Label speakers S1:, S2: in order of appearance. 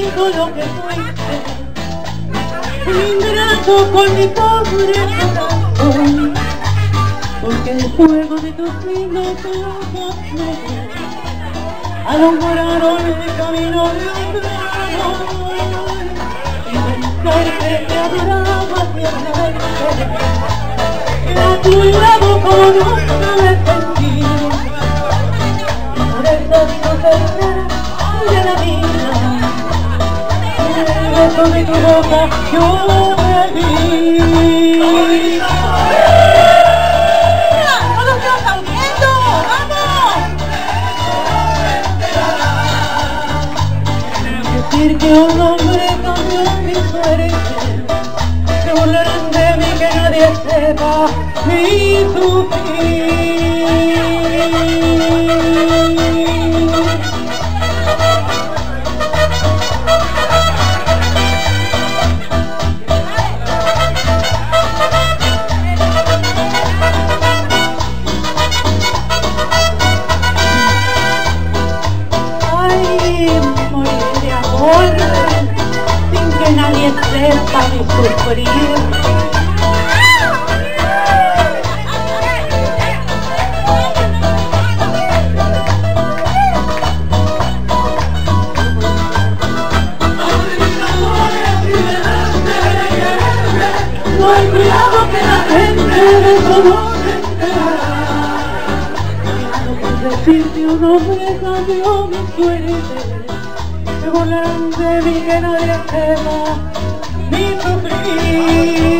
S1: olvido lo que fuiste, ingrato con mi pobre corazón, porque el fuego de tus lindos ojos negros alumbraron el camino de otro amor, y pensar que te adoraba ciegamente, que a tu lado como nunca me sentí, por eso digo perder de la vida, el beso de tu boca yo bebí. Decir que un hombre cambió mi suerte, se burlarán de mí, que nadie sepa mi sufrir. Ay, morir de amor sin que nadie sepa mi sufrir. No hay cuidado que la gente de todo se enterará. Por decirte un hombre cambió mi suerte, se burlarán de mí, que nadie sepa mi sufrir.